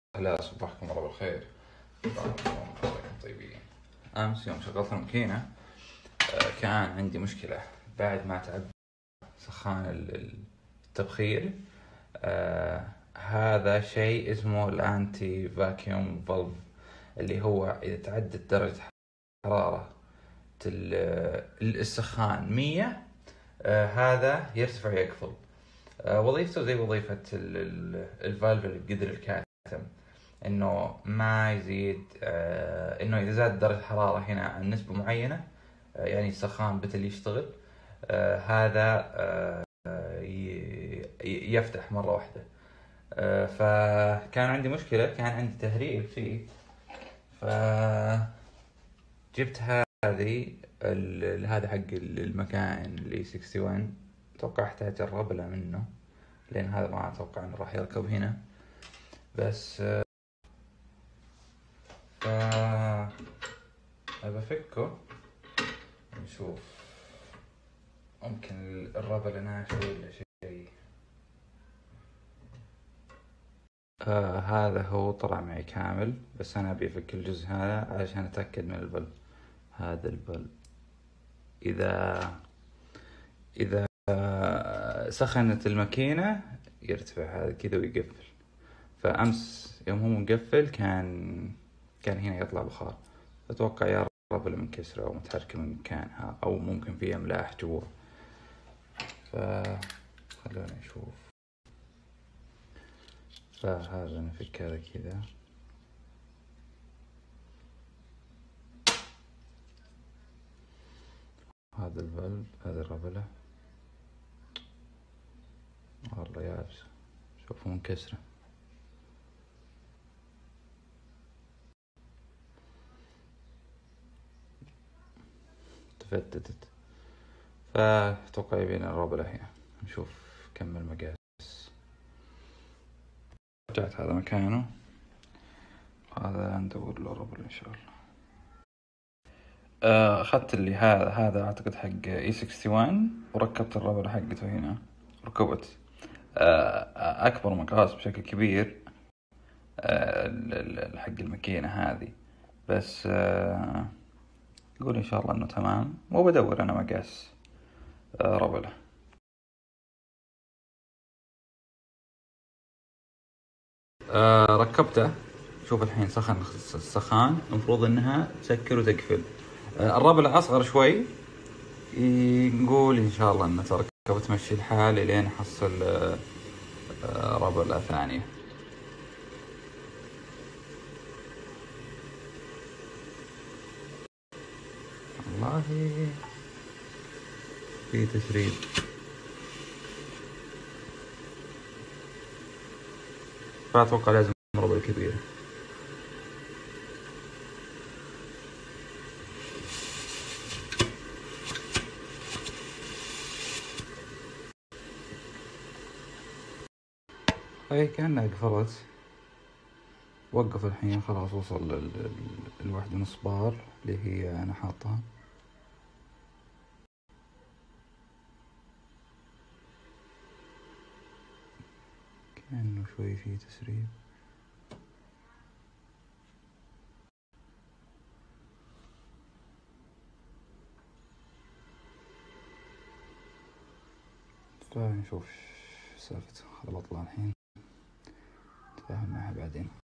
لا، صبحكم الله بالخير. طيبين. أمس يوم شغلت الماكينة كان عندي مشكلة بعد ما تعب سخان التبخير. هذا شيء اسمه الأنتي فاكيوم فالف، اللي هو إذا تعدت درجة حرارة السخان 100 هذا يرتفع يقفل. وظيفته زي وظيفة الفالف اللي بقدر الكاتم، انه ما يزيد، انه اذا زاد درجة الحرارة هنا عن نسبة معينة، يعني السخان بتل يشتغل، هذا يفتح مرة واحدة. فكان عندي مشكلة، كان عندي تهريب فيه، فجبت هذا حق المكائن اللي 61. اتوقع احتاج اجرب له منه، لان هذا ما اتوقع انه راح يركب هنا. بس بفكه نشوف، ممكن الربل ناشف ولا شيء. هذا هو طلع معي كامل، بس أنا أبي أفك الجزء هذا علشان أتأكد من البلب. هذا البلب إذا سخنت الماكينة يرتفع هذا كذا ويقفل. فأمس يوم هو مقفل كان هنا يطلع بخار، أتوقع يا الربل منكسرة أو متحركة من مكانها، أو ممكن فيها أملاح جوا. خلونا نشوف. فهذا نفك هذا كذا. هذا الفالف، هذا الربلة والله يابسة، شوفوا منكسرة. تفتتت، فأتوقع يبينا الربلة هنا. نشوف كم المقاس. رجعت هذا مكانه، هذا ندور له ربل إن شاء الله. أخذت اللي هذا أعتقد حق E61، وركبت الربلة حقته هنا. ركبت أكبر مقاس بشكل كبير حق الماكينة هذه، بس يقول إن شاء الله إنه تمام، وبدور أنا مقاس ربلة. ركبته. شوف الحين سخن السخان، المفروض إنها تسكر وتقفل. الربلة أصغر شوي، نقول إن شاء الله إنها تركب وتمشي الحال لين أحصل ربلة ثانية. والله في تسريب. فأتوقع لازم ربلة كبيرة. أي كأنها قفلت. وقف الحين، خلاص وصل الواحد ونص بار اللي هي أنا حاطها. كأنه شوي فيه تسريب. فنشوف سالفة. خل أطلع الحين، نتفاهم معها بعدين.